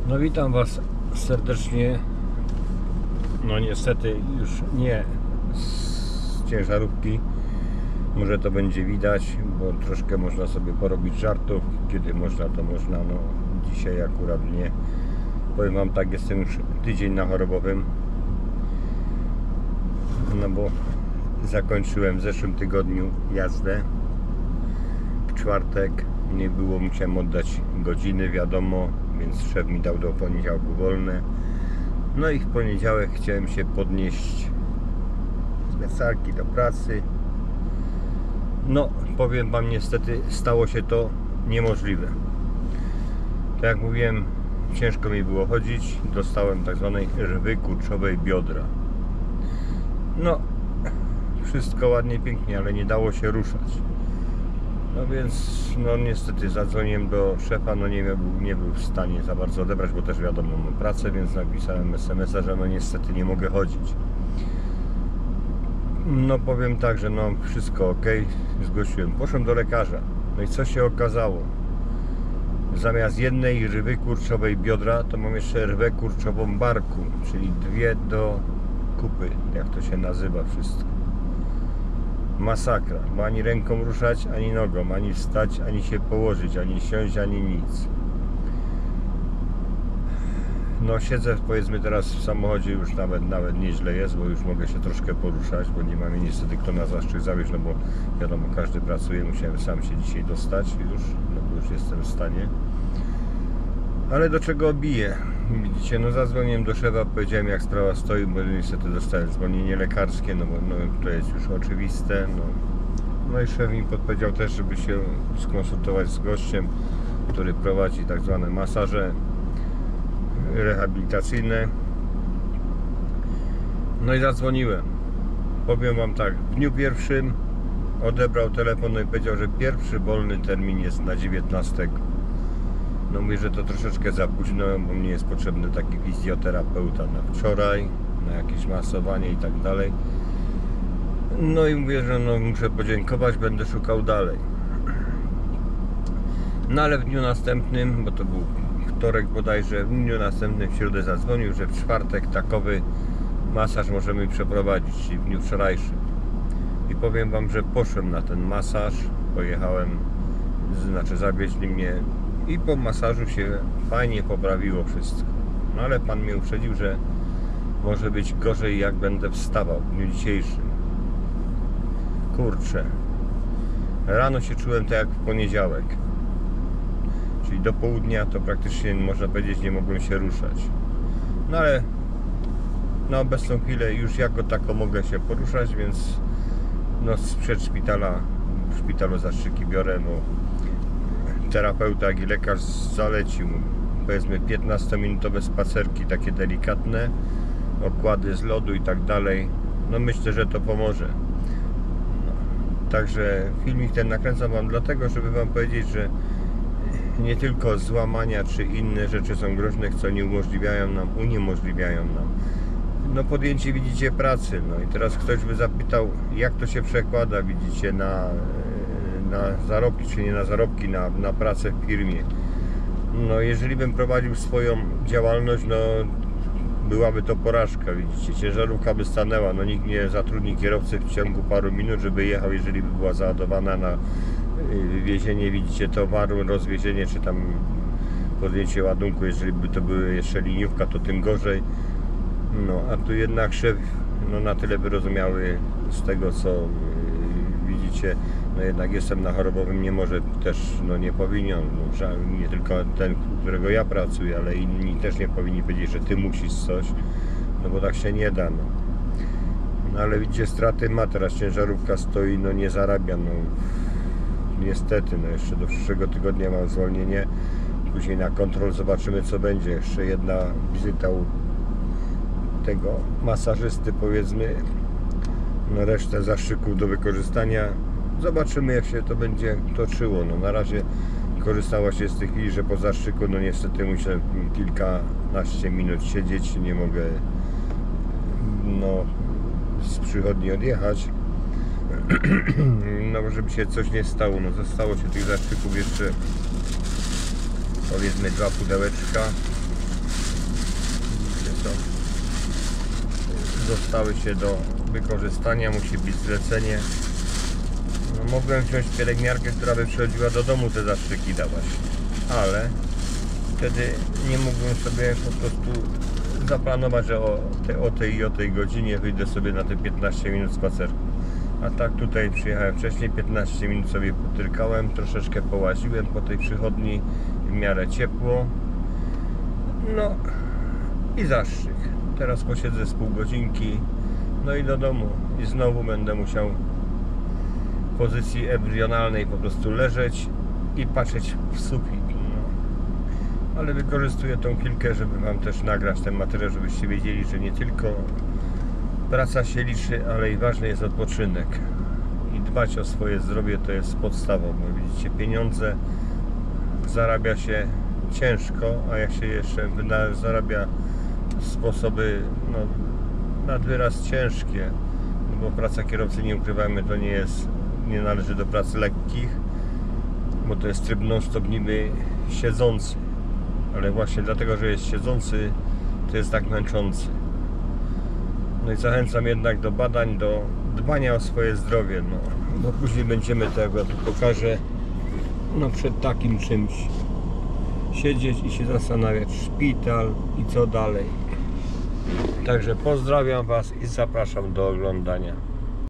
No witam Was serdecznie. No niestety już nie z ciężarówki. Może to będzie widać, bo troszkę można sobie porobić żartów. Kiedy można, to można. No dzisiaj akurat nie. Powiem Wam tak, jestem już tydzień na chorobowym. No bo zakończyłem w zeszłym tygodniu jazdę. W czwartek nie było, musiałem oddać godziny, wiadomo, więc szef mi dał do poniedziałku wolne. No i w poniedziałek chciałem się podnieść z Mesarki do pracy. No, powiem Wam, niestety stało się to niemożliwe. Tak jak mówiłem, ciężko mi było chodzić. Dostałem tak zwanej rwy kurczowej biodra. No, wszystko ładnie, pięknie, ale nie dało się ruszać. No więc, no niestety zadzwoniłem do szefa, no nie był w stanie za bardzo odebrać, bo też wiadomo, mam pracę, więc napisałem SMS-a, że no niestety nie mogę chodzić. No powiem tak, że no wszystko ok, zgłosiłem. Poszedłem do lekarza, no i co się okazało? Zamiast jednej rwy kurczowej biodra, to mam jeszcze rwę kurczową barku, czyli dwie do kupy, jak to się nazywa wszystko. Masakra, bo ani ręką ruszać, ani nogą, ani wstać, ani się położyć, ani siąść, ani nic. No siedzę, powiedzmy, teraz w samochodzie, już nawet nieźle jest, bo już mogę się troszkę poruszać, bo nie mam niestety kto na zastrzyk zawieźć, no bo wiadomo, każdy pracuje, musiałem sam się dzisiaj dostać już, no bo już jestem w stanie. Ale do czego biję? Widzicie, no zadzwoniłem do szefa, powiedziałem jak sprawa stoi, bo niestety dostałem zwolnienie lekarskie, no bo no, to jest już oczywiste. No i szef mi podpowiedział też, żeby się skonsultować z gościem, który prowadzi tak zwane masaże rehabilitacyjne. No i zadzwoniłem. Powiem Wam tak, w dniu pierwszym odebrał telefon, no i powiedział, że pierwszy wolny termin jest na 19. No mówię, że to troszeczkę za późno, bo mnie jest potrzebny taki fizjoterapeuta na wczoraj, na jakieś masowanie i tak dalej. No i mówię, że no muszę podziękować, będę szukał dalej. No ale w dniu następnym, bo to był wtorek bodajże, w dniu następnym w środę zadzwonił, że w czwartek takowy masaż możemy przeprowadzić, czyli w dniu wczorajszym. I powiem Wam, że poszedłem na ten masaż, pojechałem, znaczy zawieźli mnie i po masażu się fajnie poprawiło wszystko. No ale pan mnie uprzedził, że może być gorzej, jak będę wstawał w dniu dzisiejszym. Kurczę, rano się czułem tak jak w poniedziałek, czyli do południa to praktycznie, można powiedzieć, nie mogłem się ruszać. No ale na obecną chwilę już jako tako mogę się poruszać, więc no sprzed szpitala, w szpitalu zastrzyki biorę, bo terapeuta, jak i lekarz zalecił, powiedzmy 15-minutowe spacerki, takie delikatne, okłady z lodu i tak dalej. No myślę, że to pomoże. No, także filmik ten nakręcam Wam dlatego, żeby Wam powiedzieć, że nie tylko złamania czy inne rzeczy są groźne, co uniemożliwiają nam no podjęcie, widzicie, pracy. No i teraz ktoś by zapytał, jak to się przekłada, widzicie, na zarobki, czy nie na zarobki, na pracę w firmie. No jeżeli bym prowadził swoją działalność, no byłaby to porażka, widzicie, ciężarówka by stanęła, no nikt nie zatrudni kierowcy w ciągu paru minut, żeby jechał, jeżeli by była załadowana na wiezienie, widzicie, towaru, rozwiezienie, czy tam podjęcie ładunku. Jeżeli by to były jeszcze liniówka, to tym gorzej. No a tu jednak szef, no na tyle wyrozumiały z tego, co widzicie, no jednak jestem na chorobowym, nie może też, no nie powinien, no, nie tylko ten, u którego ja pracuję, ale inni też nie powinni powiedzieć, że ty musisz coś, no bo tak się nie da, no. No ale widzicie, straty ma, teraz ciężarówka stoi, no nie zarabia, no niestety, no jeszcze do przyszłego tygodnia mam zwolnienie, później na kontrol zobaczymy, co będzie, jeszcze jedna wizyta u tego masażysty, powiedzmy, no resztę zastrzyków do wykorzystania. Zobaczymy, jak się to będzie toczyło. No na razie korzystała się z tej chwili, że po zastrzyku, no niestety muszę kilkanaście minut siedzieć, nie mogę no z przychodni odjechać. No żeby się coś nie stało, no zostało się tych zastrzyków jeszcze powiedzmy 2 pudełeczka. co dostały się do wykorzystania. Musi być zlecenie. No, mogłem wziąć pielęgniarkę, która by przychodziła do domu te zastrzyki dawać, ale wtedy nie mógłbym sobie po prostu zaplanować, że o tej godzinie wyjdę sobie na te 15 minut spaceru. A tak tutaj przyjechałem wcześniej, 15 minut sobie potyrkałem, troszeczkę połaziłem po tej przychodni, w miarę ciepło. No i zastrzyk. Teraz posiedzę z pół godzinki, no i do domu. I znowu będę musiał w pozycji embrionalnej po prostu leżeć i patrzeć w sufit. No. Ale wykorzystuję tą chwilkę, żeby Wam też nagrać ten materiał, żebyście wiedzieli, że nie tylko praca się liczy, ale i ważny jest odpoczynek. I dbać o swoje zdrowie to jest podstawą. Bo widzicie, pieniądze zarabia się ciężko, a jak się jeszcze zarabia w sposoby nad wyraz ciężkie, bo praca kierowcy, nie ukrywajmy, to nie należy do pracy lekkich, bo to jest tryb non-stop niby siedzący, ale właśnie dlatego, że jest siedzący, to jest tak męczący. No i zachęcam jednak do badań, do dbania o swoje zdrowie, bo później będziemy, tak jak ja tu pokażę, przed takim czymś siedzieć i się zastanawiać, szpital i co dalej. Także pozdrawiam Was i zapraszam do oglądania.